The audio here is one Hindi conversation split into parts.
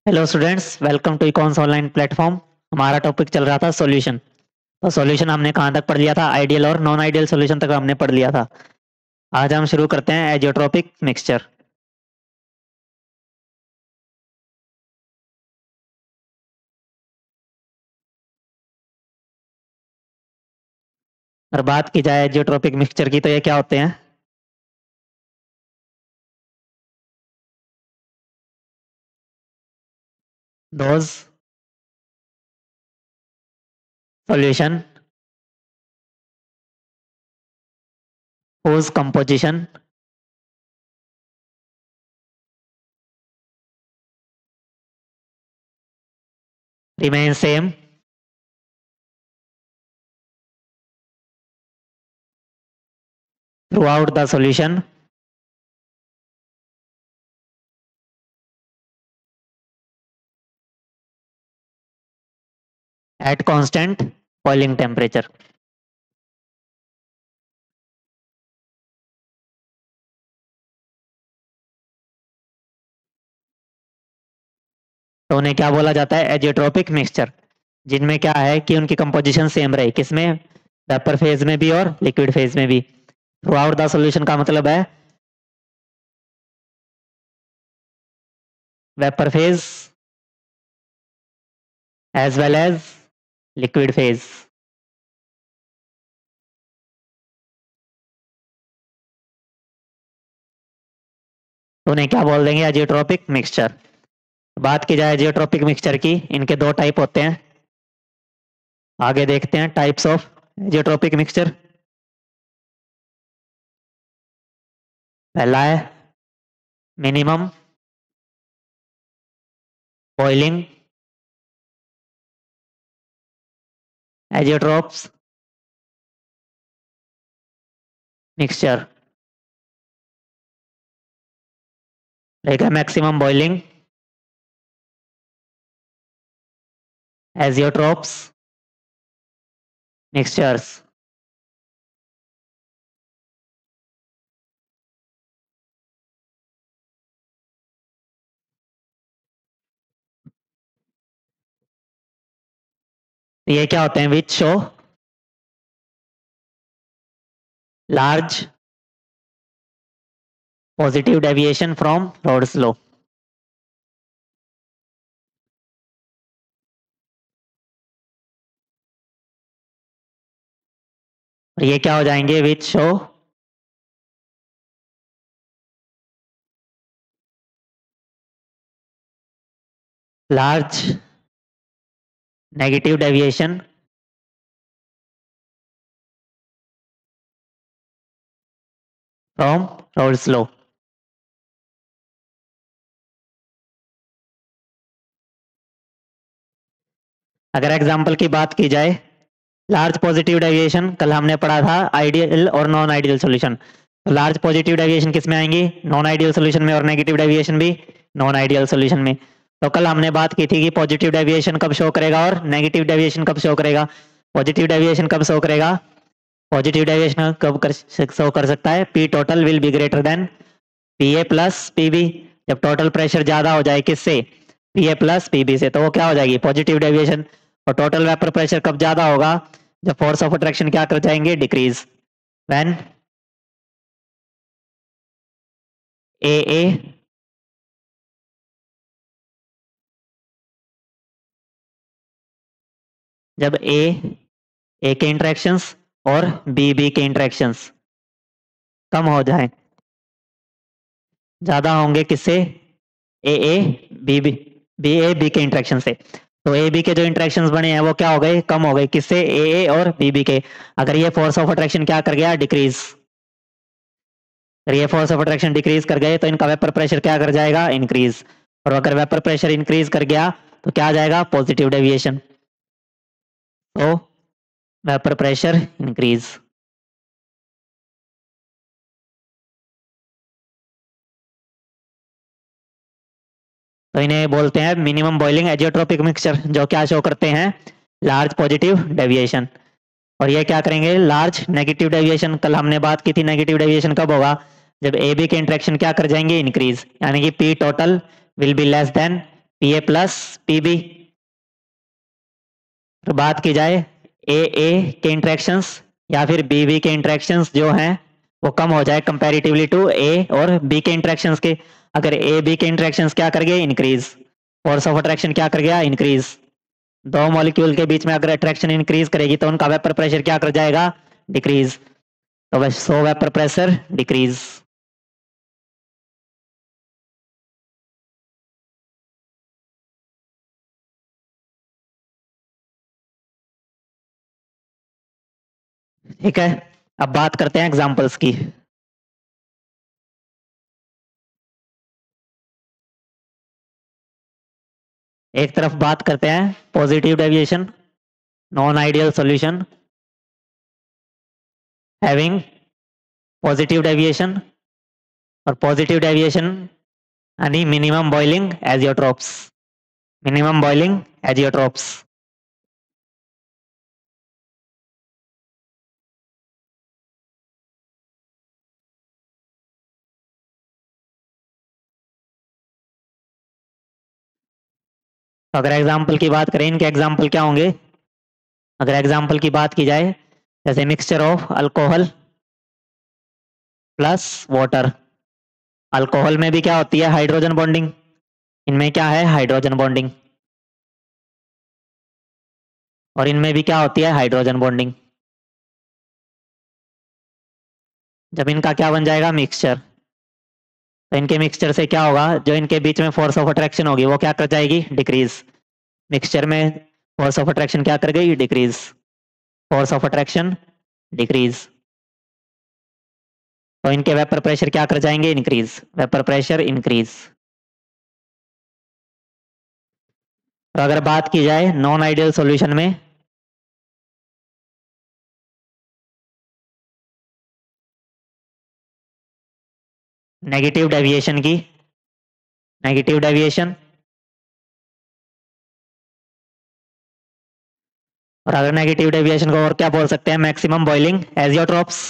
Hello students, welcome to Icons online platform. हमारा टॉपिक चल रहा था सॉल्यूशन। तो सॉल्यूशन हमने कहाँ तक पढ़ लिया था? आइडियल और नॉन आइडियल सॉल्यूशन तक हमने पढ़ लिया था। आज हम शुरू करते हैं एजियोट्रोपिक मिक्सचर। और बात की जाए एजियोट्रोपिक मिक्सचर की, तो ये क्या होते हैं? Those solution whose composition remains same throughout the solution at constant boiling temperature। तो उन्हें क्या बोला जाता है? एजियोट्रोपिक मिक्सचर, जिनमें क्या है कि उनकी कंपोजिशन सेम रहे। किसमें? वेपर फेज में भी और लिक्विड फेज में भी। थ्रू आउट द सॉल्यूशन का मतलब है vapour phase as well as liquid phase. तो उन्हें क्या बोल देंगे? Azeotropic mixture. बात की जाए एजियोट्रोपिक मिक्सचर की, इनके दो टाइप होते हैं। आगे देखते हैं टाइप्स ऑफ एजियोट्रोपिक मिक्सचर। पहला है मिनिमम बॉइलिंग एजियोट्रोप्स मिक्सचर। रहेगा मैक्सिमम बॉइलिंग एजियोट्रोप्स मिक्सचर्स। ये क्या होते हैं? Which show large positive deviation from Raoult's law. और ये क्या हो जाएंगे? Which show large negative deviation from Raoult's law. अगर एग्जाम्पल की बात की जाए, लार्ज पॉजिटिव डेविएशन कल हमने पढ़ा था आइडियल और नॉन आइडियल सॉल्यूशन। तो लार्ज पॉजिटिव डेविएशन किस में आएंगी? नॉन आइडियल सॉल्यूशन में। और नेगेटिव डेविएशन भी नॉन आइडियल सॉल्यूशन में। तो कल हमने बात की थी कि पॉजिटिव डेविएशन कब शो करेगा और नेगेटिव डेविएशन कब शो करेगा। पॉजिटिव डेविएशन कब शो करेगा? पॉजिटिव डेविएशन कब शो कर सकता है? P total will be greater than P A plus P B. जब टोटल प्रेशर ज्यादा हो जाए किससे? P A plus P B से, तो वो क्या हो जाएगी? Positive deviation. और टोटल वेपर प्रेशर कब ज्यादा होगा? जब फोर्स ऑफ अट्रैक्शन क्या कर जाएंगे? डिक्रीज। व्हेन ए ए जब ए के इंटरेक्शंस और बी बी के इंटरेक्शंस कम हो जाए, ज्यादा होंगे किससे? A B B B A B के इंटरेक्शन से। तो ए बी के जो इंटरेक्शंस बने हैं वो क्या हो गए? कम हो गए। किससे? ए और बी बी के। अगर ये फोर्स ऑफ अट्रैक्शन क्या कर गया? डिक्रीज। अगर ये फोर्स ऑफ अट्रैक्शन डिक्रीज कर गए तो इनका वेपर प्रेशर क्या कर जाएगा? इंक्रीज। और अगर वेपर प्रेशर इंक्रीज कर गया तो क्या आ जाएगा? Positive deviation. तो वेपर प्रेशर इंक्रीज। तो इन्हें बोलते हैं मिनिमम बॉइलिंग एजियोट्रोपिक मिक्सचर, जो क्या शो करते हैं? Large positive deviation. और ये क्या करेंगे? Large negative deviation. कल हमने बात की थी नेगेटिव डेविएशन कब होगा? जब ए बी के इंटरेक्शन क्या कर जाएंगे? इंक्रीज। यानी कि P total will be less than P A plus P B. तो बात की जाए ए के इंट्रैक्शंस या फिर बी के इंट्रैक्शंस जो हैं वो कम हो जाए कंपैरेटिवली टू ए और बी के इंट्रैक्शंस के। अगर ए बी के इंट्रैक्शंस क्या कर गए, इंक्रीज। फोर्स ऑफ अट्रैक्शन क्या कर गया, इंक्रीज। दो मॉलिक्यूल के बीच में अगर अट्रैक्शन इंक्रीज करेगी तो उनका वेपर प्रेशर क्या कर जाएगा, डिक्रीज। तो बस सो वेपर प्रेशर डिक्रीज। ठीक है, अब बात करते हैं एग्जांपल्स की। एक तरफ बात करते हैं positive deviation, non ideal solution having positive deviation, और पॉजिटिव डेविएशन यानी minimum boiling azeotropes. Minimum boiling azeotropes. तो अगर एग्जाम्पल की बात करें, इनके एग्जाम्पल क्या होंगे। अगर एग्जाम्पल की बात की जाए जैसे mixture of alcohol plus water. Alcohol में भी क्या होती है, हाइड्रोजन बॉन्डिंग। इनमें क्या है, हाइड्रोजन बॉन्डिंग। और इनमें भी क्या होती है, हाइड्रोजन बॉन्डिंग। जब इनका क्या बन जाएगा, मिक्सचर। तो इनके मिक्सचर से क्या होगा, जो इनके बीच में फोर्स ऑफ अट्रैक्शन होगी वो क्या कर जाएगी, डिक्रीज। मिक्सचर में फोर्स ऑफ अट्रैक्शन क्या कर गई, decrease. Force of attraction decrease. तो इनके वेपर प्रेशर क्या कर जाएंगे, इंक्रीज। Vapour pressure increase. तो अगर बात की जाए नॉन आइडियल सॉल्यूशन में, नेगेटिव डेविएशन की, नेगेटिव डेविएशन। और अगर नेगेटिव डेविएशन को और क्या बोल सकते हैं, मैक्सिमम बॉइलिंग एजियोट्रोप्स।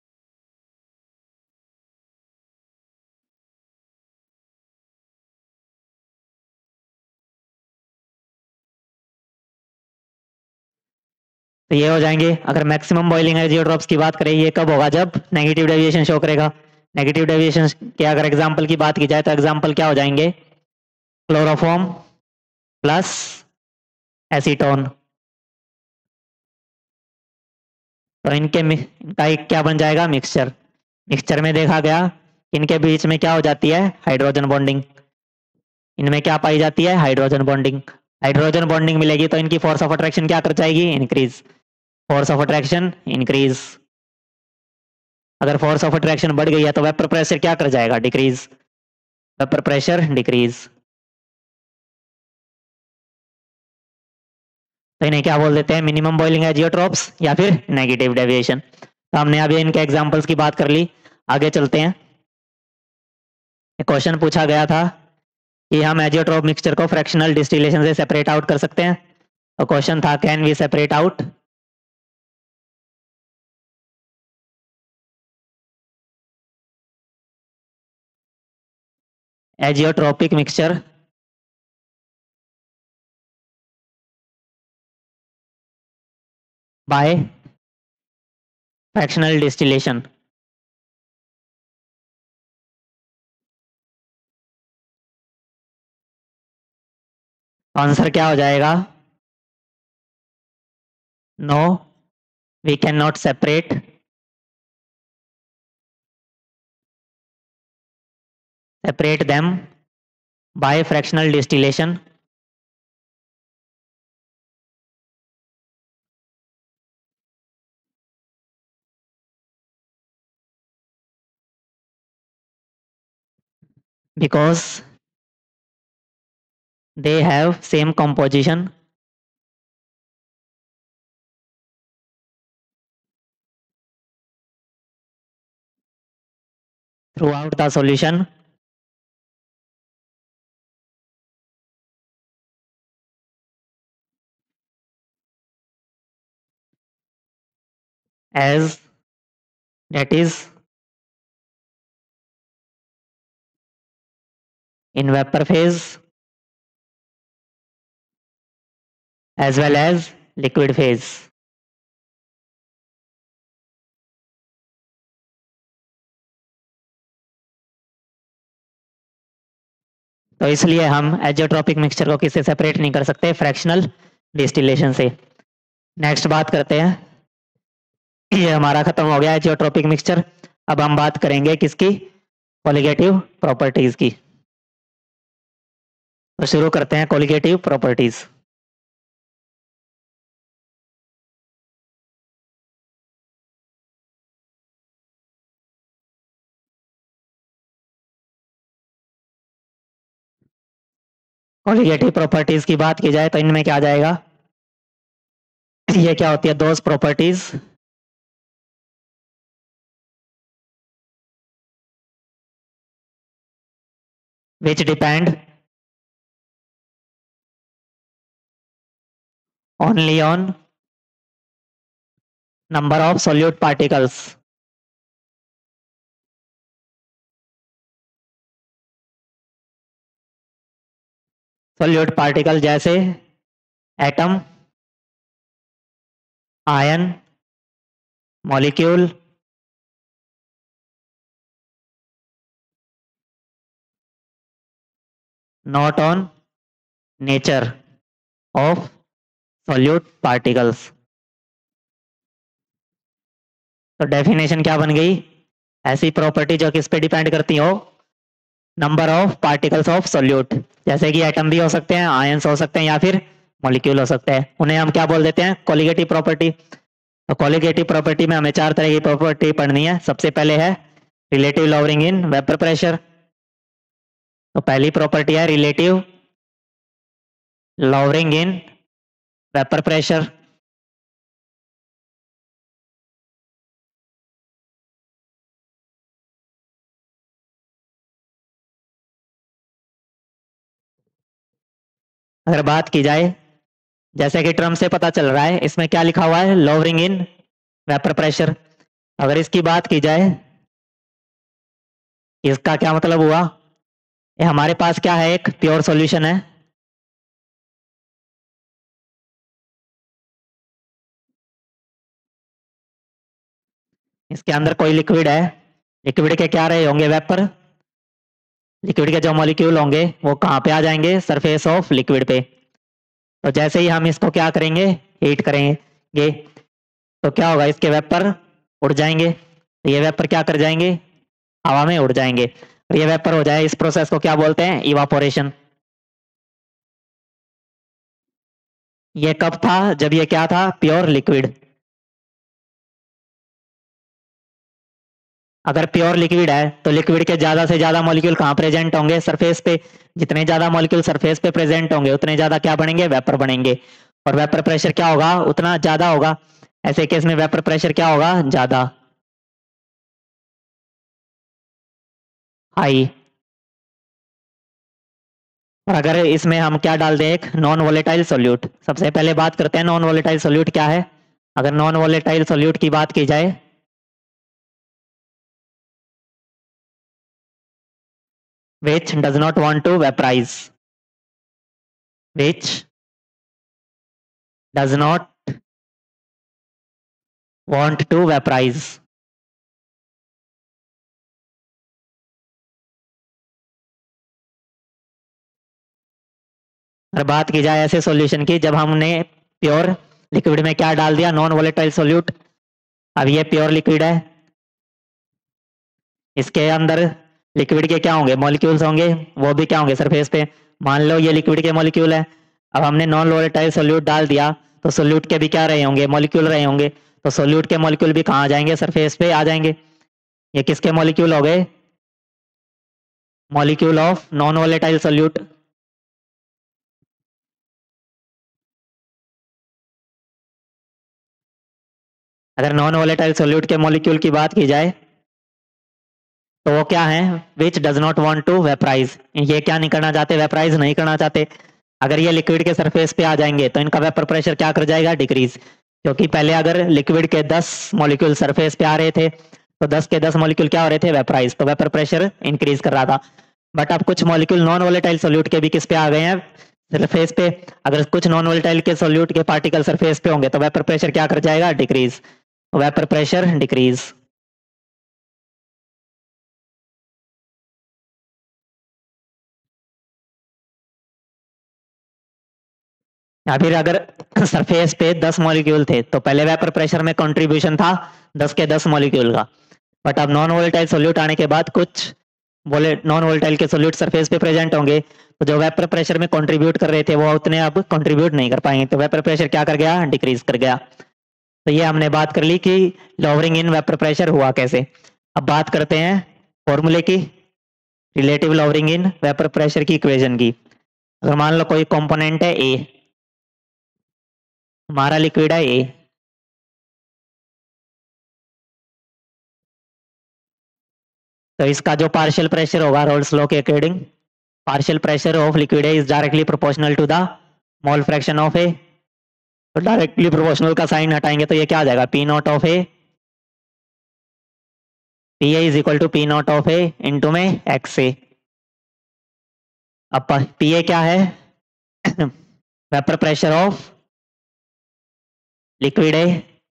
तो ये हो जाएंगे। अगर मैक्सिमम बॉइलिंग एजियोट्रोप्स की बात करें, ये कब होगा, जब नेगेटिव डेविएशन शो करेगा। नेगेटिव डेविएशन के अगर एग्जांपल की बात की जाए तो एग्जांपल क्या हो जाएंगे, क्लोरोफॉर्म प्लस एसीटोन। तो इनका एक क्या बन जाएगा, मिक्सचर। मिक्सचर में देखा गया इनके बीच में क्या हो जाती है, हाइड्रोजन बॉन्डिंग। इनमें क्या पाई जाती है, हाइड्रोजन बॉन्डिंग। हाइड्रोजन बॉन्डिंग मिलेगी तो इनकी फोर्स ऑफ अट्रैक्शन क्या कर जाएगी, increase. Force of attraction increase. अगर फोर्स ऑफ अट्रैक्शन बढ़ गई है तो वेपर प्रेशर क्या कर जाएगा, डिक्रीज। Vapour pressure decrease. तो इन्हें क्या बोल देते हैं, मिनिमम बॉइलिंग एजियोट्रोप्स या फिर नेगेटिव डेविएशन। तो हमने अभी इनके एग्जांपल्स की बात कर ली। आगे चलते हैं। क्वेश्चन पूछा गया था कि हम एजियोट्रोप मिक्सचर को फ्रैक्शनल डिस्टिलेशन से सेपरेट आउट कर सकते हैं। तो क्वेश्चन था, can we separate out azeotropic mixture by fractional distillation. Answer क्या हो जाएगा, no we can not separate them by fractional distillation because they have same composition throughout the solution as that is in vapor phase as well as liquid phase. तो इसलिए हम एजियोट्रॉपिक मिक्सचर को किससे सेपरेट नहीं कर सकते, फ्रैक्शनल डिस्टिलेशन से। नेक्स्ट बात करते हैं, ये हमारा खत्म हो गया एजियोट्रॉपिक मिक्सचर। अब हम बात करेंगे किसकी, कोलिगेटिव प्रॉपर्टीज की। तो शुरू करते हैं कोलिगेटिव प्रॉपर्टीज। कोलिगेटिव प्रॉपर्टीज की बात की जाए तो इनमें क्या आ जाएगा, ये क्या होती है, those properties which depend only on number of solute particles. solute particle जैसे atom, ion, molecule, not on nature of solute particles. तो डेफिनेशन क्या बन गई, ऐसी प्रॉपर्टी जो किस पे डिपेंड करती हो, number of particles of solute. जैसे कि एटम भी हो सकते हैं, आयंस हो सकते हैं, या फिर मॉलिक्यूल हो सकते हैं, उन्हें हम क्या बोल देते हैं, कोलिगेटिव प्रॉपर्टी। तो कोलिगेटिव प्रॉपर्टी में हमें 4 तरह की प्रॉपर्टी पढ़नी है। सबसे पहले है relative lowering in vapour pressure. तो पहली प्रॉपर्टी है relative lowering in vapour pressure. अगर बात की जाए, जैसे कि टर्म से पता चल रहा है, इसमें क्या लिखा हुआ है, लॉवरिंग इन वेपर प्रेशर। अगर इसकी बात की जाए, इसका क्या मतलब हुआ, ये हमारे पास क्या है, एक प्योर सॉल्यूशन है। इसके अंदर कोई लिक्विड है, लिक्विड के क्या रहे होंगे, वेपर। लिक्विड के जो मॉलिक्यूल होंगे वो कहाँ पे आ जाएंगे, सरफेस ऑफ लिक्विड पे। तो जैसे ही हम इसको क्या करेंगे, हीट करेंगे, तो क्या होगा, इसके वेपर उड़ जाएंगे। ये वेपर क्या कर जाएंगे, हवा में उड़ जाएंगे, और ये वेपर हो जाए। इस प्रोसेस को क्या बोलते हैं, इवापोरेशन। ये कब था, जब ये क्या था, प्योर लिक्विड। अगर प्योर लिक्विड है तो लिक्विड के ज्यादा से ज्यादा मॉलिक्यूल कहाँ प्रेजेंट होंगे, सरफेस पे। जितने ज्यादा मॉलिक्यूल सरफेस पे प्रेजेंट होंगे उतने ज्यादा क्या बनेंगे, वेपर बनेंगे। और वेपर प्रेशर क्या होगा, उतना ज्यादा होगा। ऐसे केस में वेपर प्रेशर क्या होगा, ज्यादा, हाई। और अगर इसमें हम क्या डाल दें, एक नॉन वोलेटाइल सोल्यूट। सबसे पहले बात करते हैं नॉन वोलेटाइल सोल्यूट क्या है। अगर नॉन वोलेटाइल सोल्यूट की बात की जाए, which does not want to vaporize, which does not want to vaporize। अगर बात की जाए ऐसे सॉल्यूशन की, जब हमने प्योर लिक्विड में क्या डाल दिया, नॉन वोलेटाइल सोल्यूट। अब ये प्योर लिक्विड है, इसके अंदर लिक्विड के क्या होंगे, मॉलिक्यूल्स होंगे, वो भी क्या होंगे, सरफेस पे। मान लो ये लिक्विड के मॉलिक्यूल है। अब हमने नॉन वोलेटाइल सोल्यूट डाल दिया, तो सोल्यूट के भी क्या रहे होंगे, मॉलिक्यूल रहे होंगे। तो सोल्यूट के मॉलिक्यूल भी कहाँ आ जाएंगे, सरफेस पे आ जाएंगे। ये किसके मॉलिक्यूल हो गए, molecule of non volatile solute. अगर नॉन वोलेटाइल सोल्यूट के मॉलिक्यूल की बात की जाए, तो वो क्या है, which does not want to vaporise. ये क्या नहीं करना चाहते, वेपराइज नहीं करना चाहते। अगर ये लिक्विड के सरफेस पे आ जाएंगे तो इनका वेपर प्रेशर क्या कर जाएगा, डिक्रीज। क्योंकि पहले अगर लिक्विड के 10 मॉलिक्यूल सरफेस पे आ रहे थे, तो 10 के 10 मॉलिक्यूल क्या हो रहे थे, वेपराइज। तो वेपर प्रेशर इंक्रीज कर रहा था। बट अब कुछ मॉलिक्यूल नॉन वोलेटाइल सोल्यूट के भी किस पे आ गए हैं, सरफेस पे अगर कुछ नॉन वोलेटाइल के सॉल्यूट के पार्टिकल सरफेस पे होंगे तो वेपर प्रेशर क्या कर जाएगा, डिक्रीज। Vapour pressure decrease. या फिर अगर सरफेस पे 10 मॉलिक्यूल थे तो पहले वेपर प्रेशर में कंट्रीब्यूशन था 10 के 10 मॉलिक्यूल का, बट अब नॉन वोलेटाइल सोल्यूट आने के बाद कुछ नॉन वोलेटाइल के सोल्यूट सरफेस पे प्रेजेंट होंगे, तो जो वेपर प्रेशर में कंट्रीब्यूट कर रहे थे वो उतने अब कंट्रीब्यूट नहीं कर पाएंगे, तो वेपर प्रेशर क्या कर गया, डिक्रीज कर गया। तो ये हमने बात कर ली कि लोअरिंग इन वेपर प्रेशर हुआ कैसे। अब बात करते हैं फॉर्मूले की, relative lowering in vapour pressure की इक्वेशन की। अगर मान लो कोई कंपोनेंट है ए, हमारा लिक्विड है ए, तो इसका जो पार्शियल प्रेशर होगा रोल्स लॉ के according, partial pressure of liquid A is directly proportional to the mole fraction of A. तो डायरेक्टली प्रोपोर्शनल का साइन हटाएंगे तो ये क्या आ जाएगा, P naught of A, P A is equal to P naught of A into में एक्स ए। अब पी ए क्या है, vapour pressure of liquid A,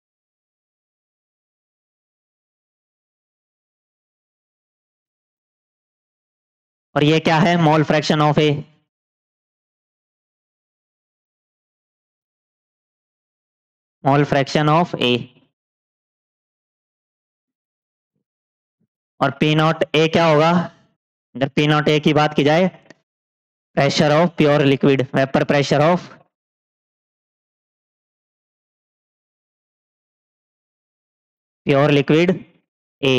और ये क्या है, mole fraction of A. Mole fraction of A, और पी नॉट ए क्या होगा, अगर पी नॉट ए की बात की जाए, pressure of pure liquid, vapour pressure of pure liquid A.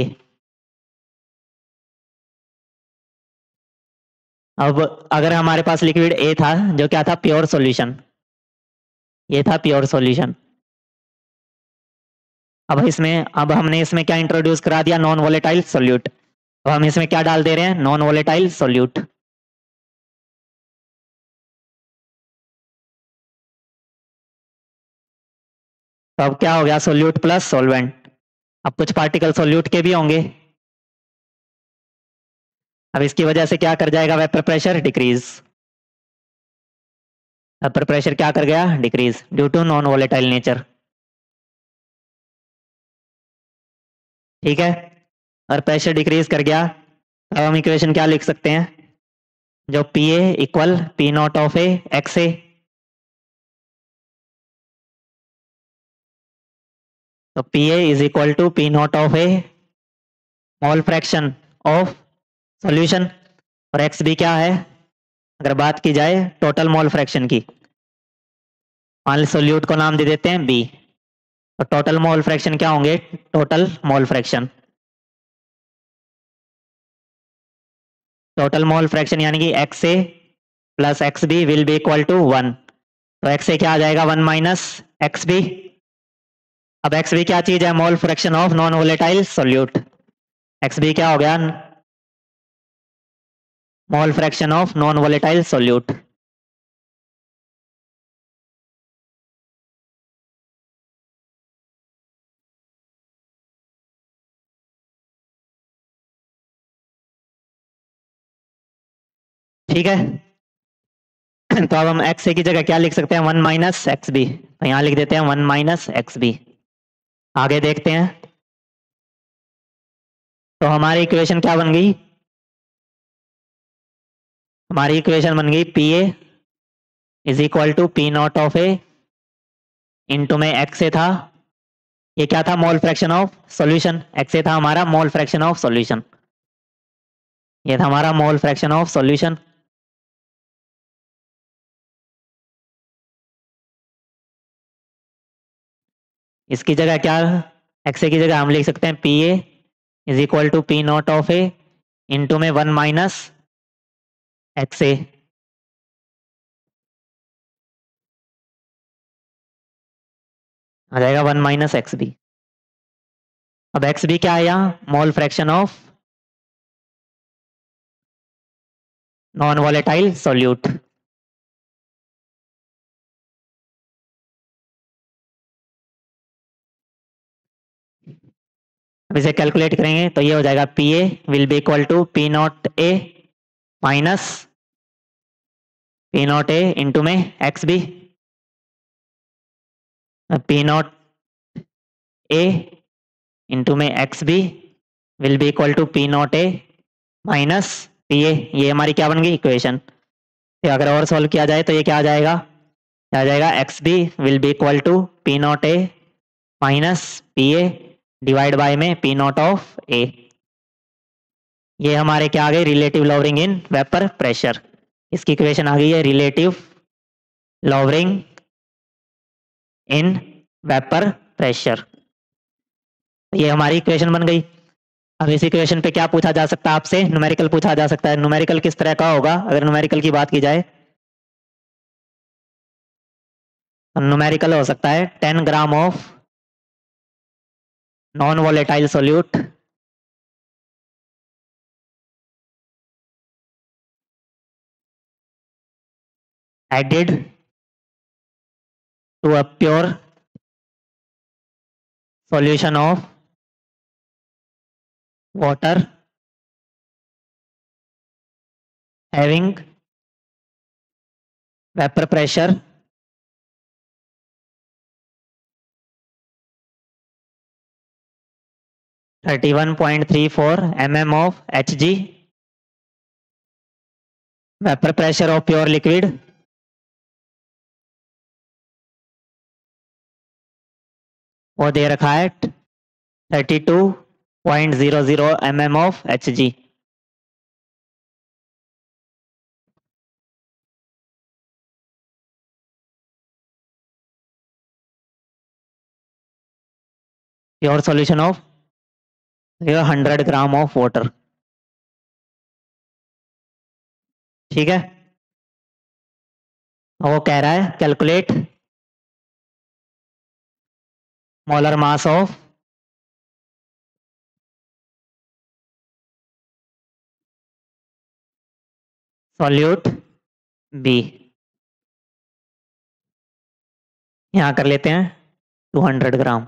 अब अगर हमारे पास लिक्विड ए था जो क्या था, प्योर सॉल्यूशन, ये था प्योर सॉल्यूशन। अब हमने इसमें क्या इंट्रोड्यूस करा दिया, नॉन वोलेटाइल सॉल्यूट। अब हम इसमें क्या डाल दे रहे हैं, नॉन वोलेटाइल सॉल्यूट। तो अब क्या हो गया, सॉल्यूट प्लस सॉल्वेंट। अब कुछ पार्टिकल सॉल्यूट के भी होंगे, अब इसकी वजह से क्या कर जाएगा, vapour pressure decrease. Vapour pressure क्या कर गया, decrease due to non volatile nature. ठीक है, और प्रेशर डिक्रीज कर गया, अब हम इक्वेशन क्या लिख सकते हैं, जो P A equal P naught of A X A. तो P A is equal to P naught of A mole fraction of solution, और एक्स बी क्या है, अगर बात की जाए टोटल मोल फ्रैक्शन की, मान ली सोल्यूट को नाम दे देते हैं बी, तो टोटल मोल फ्रैक्शन क्या होंगे, total mole fraction, total mole fraction यानी कि X A plus X B will be equal to 1। तो एक्स ए क्या आ जाएगा, 1 माइनस एक्स बी। अब एक्स बी क्या चीज है, mole fraction of non volatile solute. X B क्या हो गया, mole fraction of non volatile solute. ठीक है, तो अब हम एक्स ए की जगह क्या लिख सकते हैं, 1 माइनस एक्स बी, तो यहां लिख देते हैं 1 माइनस एक्स बी। आगे देखते हैं, तो हमारी इक्वेशन क्या बन गई, हमारी इक्वेशन बन गई P A is equal to P naught of A into में एक्स ए था, ये क्या था, mole fraction of solution, X A था हमारा मोल फ्रैक्शन ऑफ सॉल्यूशन, ये था हमारा मोल फ्रैक्शन ऑफ सॉल्यूशन। इसकी जगह क्या, एक्स ए की जगह हम लिख सकते हैं P A is equal to P naught of A into में 1 माइनस एक्स ए। आ जाएगा 1 माइनस एक्स बी। अब एक्स बी क्या है यहाँ, mole fraction of non volatile solute. अब इसे कैलकुलेट करेंगे तो ये हो जाएगा P A will be equal to P naught A minus P naught A into में X B, P naught A into में X B will be equal to P naught A minus P A. ये हमारी क्या बन गई इक्वेशन। तो अगर और सॉल्व किया जाए तो ये क्या आ जाएगा, क्या आ जाएगा, X B will be equal to P naught A minus P A divide by में पी नॉट ऑफ ए। ये हमारे क्या आ गए, relative lowering in vapour pressure. इसकी इक्वेशन आ गई है relative lowering in vapour pressure. ये हमारी इक्वेशन बन गई। अब इस इक्वेशन पे क्या पूछा जा सकता है आपसे, न्यूमेरिकल पूछा जा सकता है। न्यूमेरिकल किस तरह का होगा, अगर न्यूमेरिकल की बात की जाए, न्यूमेरिकल हो सकता है 10 gram of non volatile solute added to a pure solution of water having vapor pressure 31.34 mm of Hg, vapor pressure of pure liquid वो दे रखा है 32.00 mm of Hg। Pure solution of 100 gram of water. ठीक है, वो कह रहा है calculate molar mass of solute B. यहां कर लेते हैं 200 ग्राम।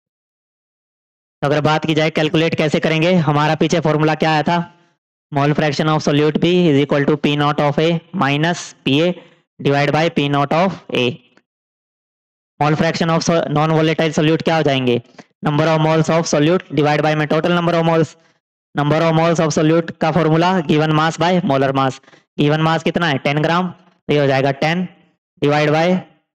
तो अगर बात की जाए कैलकुलेट कैसे करेंगे, हमारा पीछे फॉर्मूला क्या आया था, mole fraction of solute B is equal to P naught of A minus P A divide by P naught of A. Mole fraction of non volatile solute क्या हो जाएंगे, number of moles of solute divide by में total number of moles. Number of moles of solute का formula given mass by molar mass. Given mass कितना है 10 ग्राम, तो ये हो जाएगा 10 डिवाइड बाय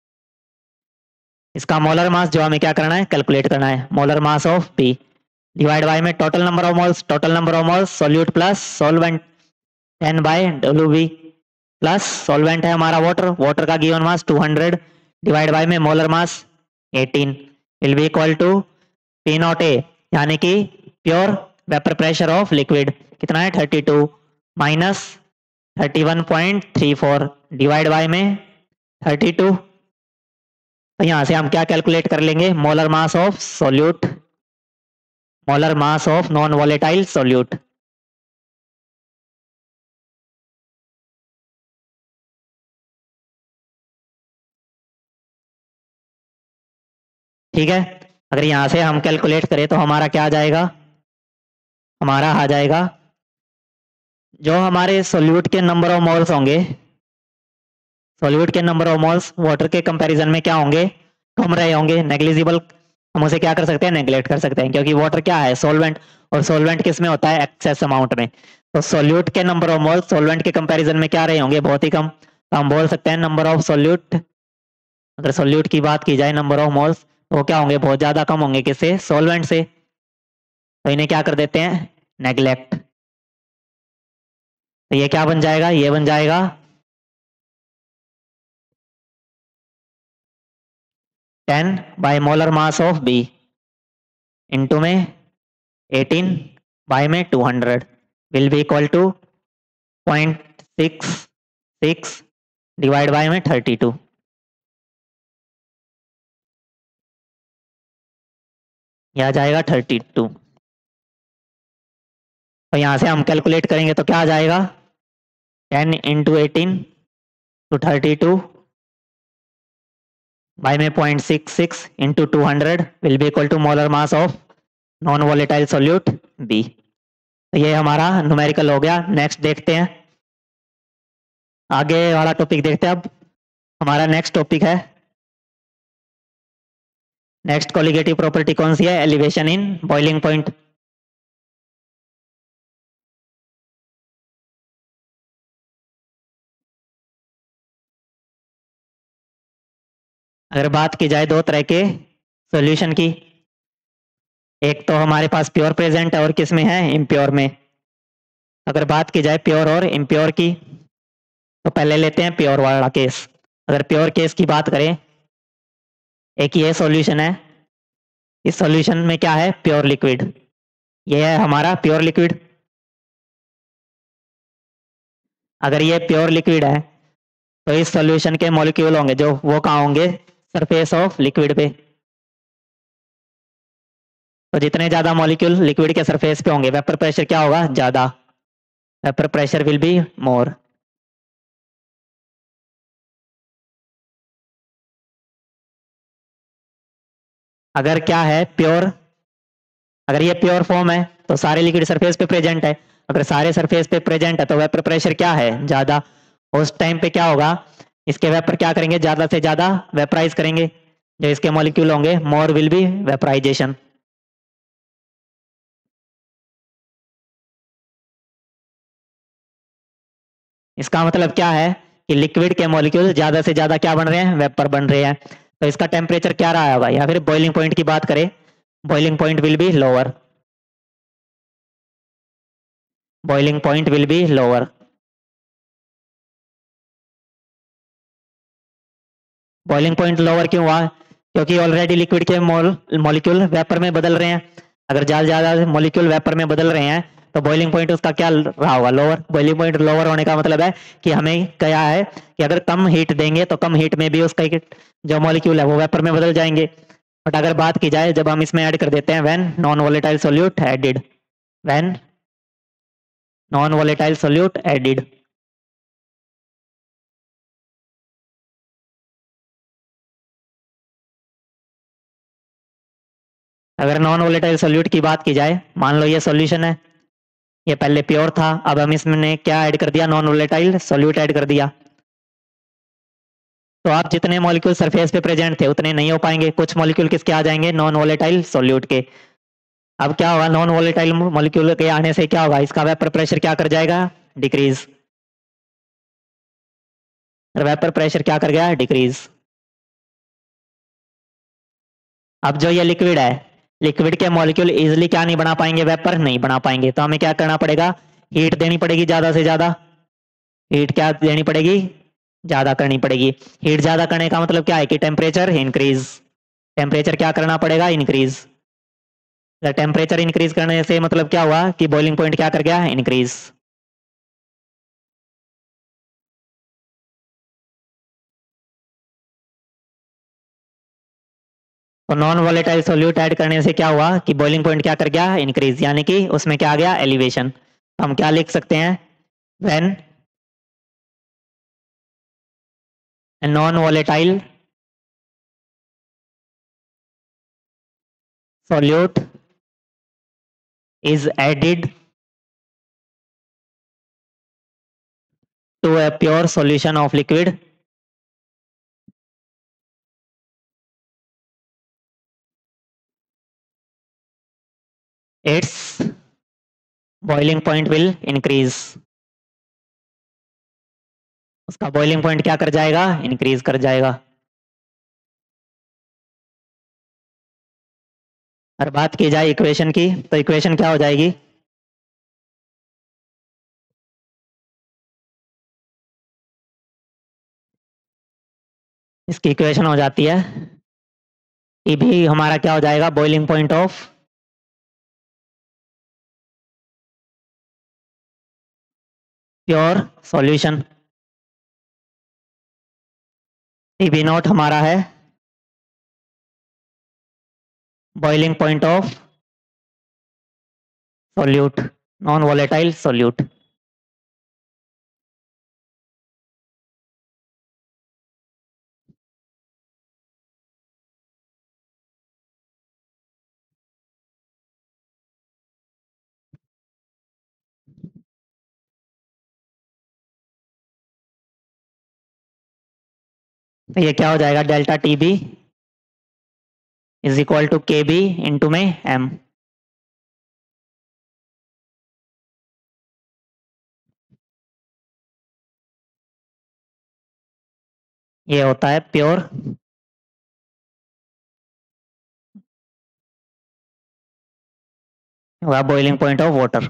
इसका मोलर मास जो हमें क्या करना है कैलकुलेट करना है, molar mass of P divide by में total number of moles. Total number of moles solute plus solvent 10 by W plus solvent है हमारा वाटर, वाटर का गिवन मास 200 डिवाइड बाय में molar mass 18 will be equal to P naught A यानी कि pure vapour pressure of liquid कितना है 32 माइनस 31.34 डिवाइड बाय में 32। तो यहां से हम क्या कैलकुलेट कर लेंगे, molar mass of solute, molar mass of non volatile solute. ठीक है, अगर यहां से हम कैलकुलेट करें तो हमारा क्या आ जाएगा, हमारा आ जाएगा जो हमारे सोल्यूट के नंबर ऑफ मोल्स होंगे, सोल्यूट के नंबर ऑफ मोल्स वाटर के कंपैरिजन में क्या होंगे, कम रहे होंगे, नेग्लिजिबल। हम उसे क्या कर सकते हैं, नेग्लेक्ट कर सकते हैं, क्योंकि वाटर क्या है सोल्वेंट, और सोल्वेंट किस में होता है एक्सेस अमाउंट में। तो सोल्यूट के नंबर ऑफ मोल्स सोल्वेंट के कंपैरिजन में क्या रहे होंगे, बहुत ही कम। तो हम बोल सकते हैं नंबर ऑफ सोल्यूट, अगर सोल्यूट की बात की जाए नंबर ऑफ मोल्स तो क्या होंगे, बहुत ज्यादा कम होंगे किससे, सोल्वेंट से। तो इन्हें क्या कर देते हैं नेग्लेक्ट। तो ये क्या बन जाएगा, ये बन जाएगा 10 by molar mass of B into में 18 बाय में 200 will be equal to 0.66 divide by में 32। यह आ जाएगा 32। तो यहां से हम कैलकुलेट करेंगे तो क्या आ जाएगा, 10 इंटू 18 टू 32 बाय में 0.66 into 200 will be equal to molar mass of non volatile solute B. तो ये हमारा न्यूमेरिकल हो गया। नेक्स्ट देखते हैं, आगे वाला टॉपिक देखते हैं अब। हमारा नेक्स्ट टॉपिक है, नेक्स्ट कोलिगेटिव प्रॉपर्टी कौन सी है? Elevation in boiling point. अगर बात की जाए दो तरह के सॉल्यूशन की, एक तो हमारे पास प्योर प्रेजेंट है और किस में है? इम्प्योर में। अगर बात की जाए प्योर और इम्प्योर की, तो पहले लेते हैं प्योर वाला केस। अगर प्योर केस की बात करें, एक ये सॉल्यूशन है, इस सॉल्यूशन में क्या है? Pure liquid. ये है हमारा प्योर लिक्विड। अगर ये प्योर लिक्विड है तो इस सॉल्यूशन के मॉलिक्यूल होंगे जो वो कहाँ होंगे? सरफेस ऑफ लिक्विड पे। तो जितने ज्यादा मॉलिक्यूल लिक्विड के सरफेस पे होंगे, वेपर प्रेशर क्या होगा? ज्यादा। Vapour pressure will be more. अगर क्या है प्योर, अगर ये प्योर फॉर्म है तो सारे लिक्विड सरफेस पे प्रेजेंट है। अगर सारे सरफेस पे प्रेजेंट है तो वेपर प्रेशर क्या है? ज्यादा। उस टाइम पे क्या होगा? इसके वेपर क्या करेंगे? ज्यादा से ज्यादा वेपराइज करेंगे। जो इसके मॉलिक्यूल होंगे, मोर विल बी वेपराइजेशन। इसका मतलब क्या है कि लिक्विड के मॉलिक्यूल ज्यादा से ज्यादा क्या बन रहे हैं? वेपर बन रहे हैं। तो इसका टेम्परेचर क्या रहा होगा? या फिर बॉइलिंग पॉइंट की बात करें, boiling point will be lower. Boiling point will be lower. Boiling point lower क्यों हुआ? क्योंकि ऑलरेडी लिक्विड के मॉलिक्यूल वेपर में बदल रहे हैं। अगर ज्यादा ज्यादा मॉलिक्यूल वेपर में बदल रहे हैं तो बॉइलिंग पॉइंट उसका क्या रहा होगा? लोअर। बॉइलिंग पॉइंट लोअर होने का मतलब है कि हमें क्या है कि अगर कम हीट देंगे तो कम हीट में भी उसका जो मॉलिक्यूल है वो वेपर में बदल जाएंगे। बट अगर बात की जाए जब हम इसमें ऐड कर देते हैं when non volatile solute added, when non volatile solute added, अगर नॉन वोलेटाइल सोल्यूट की बात की जाए, मान लो ये सॉल्यूशन है, ये पहले प्योर था, अब हम इसमें क्या ऐड कर दिया? नॉन वोलेटाइल सोल्यूट ऐड कर दिया। तो आप जितने मॉलिक्यूल सरफेस पे प्रेजेंट थे उतने नहीं हो पाएंगे, कुछ मॉलिक्यूल किसके आ जाएंगे? नॉन वोलेटाइल सोल्यूट के। अब क्या होगा? नॉन वोलेटाइल मॉलिक्यूल के आने से क्या होगा? इसका वेपर प्रेशर क्या कर जाएगा? डिक्रीज। वेपर प्रेशर क्या कर गया? डिक्रीज। अब जो ये लिक्विड है, लिक्विड के मॉलिक्यूल इजिली क्या नहीं बना पाएंगे? वेपर नहीं बना पाएंगे। तो हमें क्या करना पड़ेगा? हीट देनी पड़ेगी ज्यादा से ज्यादा। हीट क्या देनी पड़ेगी? ज्यादा करनी पड़ेगी। हीट ज्यादा करने का मतलब क्या है कि टेम्परेचर इंक्रीज। टेम्परेचर क्या करना पड़ेगा? इंक्रीज। टेम्परेचर इंक्रीज करने से मतलब क्या हुआ कि बॉइलिंग पॉइंट क्या कर गया? इंक्रीज। तो नॉन वोलेटाइल सोल्यूट ऐड करने से क्या हुआ कि बॉइलिंग पॉइंट क्या कर गया? इंक्रीज, यानी कि उसमें क्या आ गया? एलिवेशन। तो हम क्या लिख सकते हैं? When non volatile solute is added to a pure solution of liquid, its boiling point will increase। उसका बॉइलिंग पॉइंट क्या कर जाएगा? इंक्रीज कर जाएगा। और बात की जाए इक्वेशन की, तो इक्वेशन क्या हो जाएगी? इसकी इक्वेशन हो जाती है कि भी हमारा क्या हो जाएगा? Boiling point of pure solution, T naught हमारा है boiling point of solute, non volatile solute. तो ये क्या हो जाएगा, delta T B is equal to K B into में एम। ये होता है pure boiling point of water.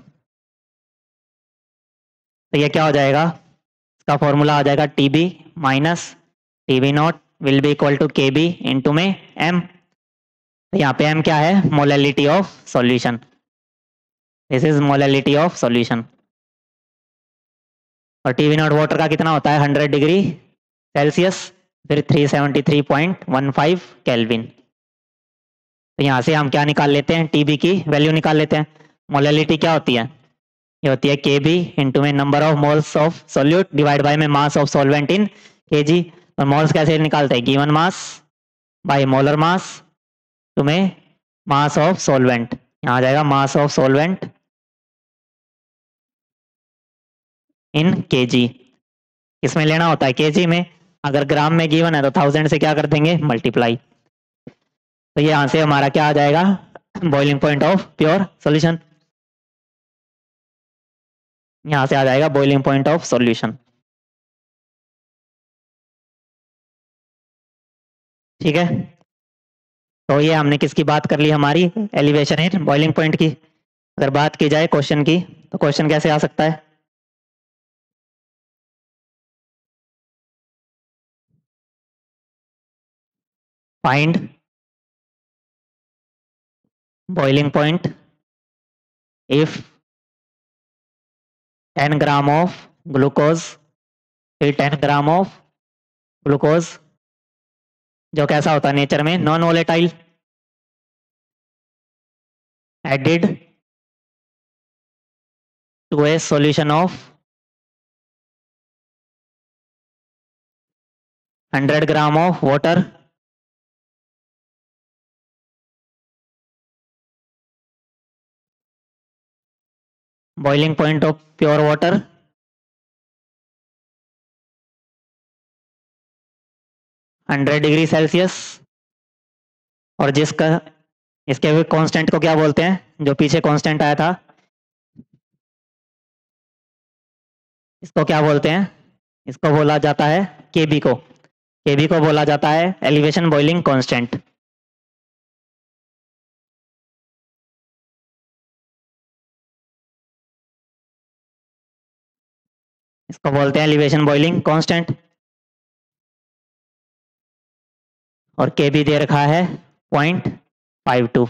तो ये क्या हो जाएगा, इसका फॉर्मूला आ जाएगा T B minus T B naught will be equal to K B into में एम। तो यहाँ पे एम क्या है, molality of solution. This is molality of solution. और टी बी नॉट वाटर का कितना होता है, 100 डिग्री सेल्सियस, फिर 373.15 केल्विन। तो यहाँ से हम क्या निकाल लेते हैं, टीबी की वैल्यू निकाल लेते हैं। मोलैलिटी क्या होती है, ये होती है के बी इंटू में number of moles of solute divide by में मास ऑफ सॉल्वेंट इन के जी। और मोल्स कैसे निकालते हैं, given mass by molar mass to में मास ऑफ सॉल्वेंट। यहाँ आ जाएगा मास ऑफ सॉल्वेंट इन के जी। इसमें लेना होता है के जी में, अगर ग्राम में गिवन है तो 1000 से क्या कर देंगे, मल्टीप्लाई। तो ये यहाँ से हमारा क्या आ जाएगा, boiling point of pure solution. यहां से आ जाएगा बॉइलिंग पॉइंट ऑफ सॉल्यूशन। ठीक है, तो ये हमने किसकी बात कर ली, हमारी एलिवेशन इन बॉइलिंग पॉइंट की। अगर बात की जाए क्वेश्चन की, तो क्वेश्चन कैसे आ सकता है, find boiling point if 10 gram of glucose, फिर 10 ग्राम ऑफ ग्लूकोज जो कैसा होता है नेचर में, non volatile, added to a solution of 100 gram of water, boiling point of pure water 100 degree Celsius. और जिसका इसके कांस्टेंट को क्या बोलते हैं, जो पीछे कांस्टेंट आया था इसको क्या बोलते हैं, इसको बोला जाता है केबी को, केबी को बोला जाता है एलिवेशन बॉइलिंग कांस्टेंट। इसको बोलते हैं एलिवेशन बॉइलिंग कांस्टेंट। और केबी दे रखा है 0.52।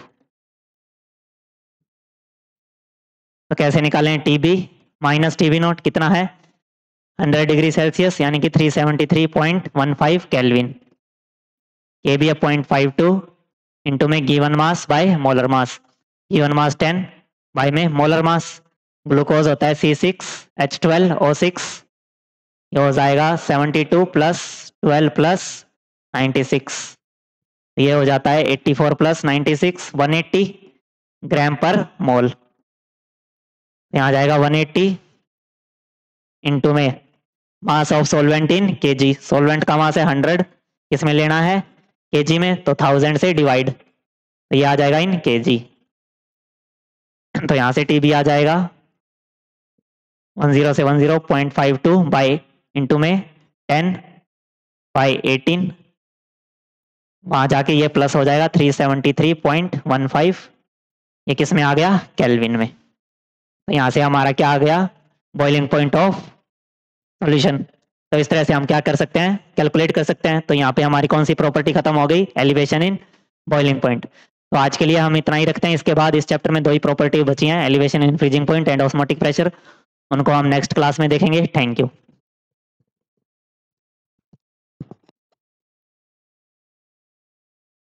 तो कैसे निकालें, टीबी माइनस टीबी नॉट कितना है, 100 डिग्री सेल्सियस यानी कि 373.15 केल्विन। केबी है 0.52 इंटू में given mass by molar mass, given mass 10 by में मोलर मास। ग्लूकोज होता है C6H12O6, ये हो जाएगा 72 प्लस 12 प्लस 96, ये हो जाता है 84 प्लस 96 180 ग्राम पर मोल। यहाँ जाएगा 180 इंटू में mass of solvent in kg, solvent का मास है 100, किसमें लेना है केजी में, तो 1000 से डिवाइड, तो ये आ जाएगा इन केजी। तो यहाँ से टीबी आ जाएगा 10 से 10.52 बाई इंटू में 10 बाई 18, वहां जाके ये प्लस हो जाएगा 373.15, ये किस में आ गया, केल्विन में। तो यहाँ से हमारा क्या आ गया, बॉइलिंग पॉइंट ऑफ सॉल्यूशन। तो इस तरह से हम क्या कर सकते हैं, कैलकुलेट कर सकते हैं। तो यहाँ पे हमारी कौन सी प्रॉपर्टी खत्म हो गई, एलिवेशन इन बॉइलिंग पॉइंट। तो आज के लिए हम इतना ही रखते हैं। इसके बाद इस चैप्टर में 2 ही प्रॉपर्टी बची हैं, elevation in freezing point and osmotic pressure. उनको हम नेक्स्ट क्लास में देखेंगे। Thank you.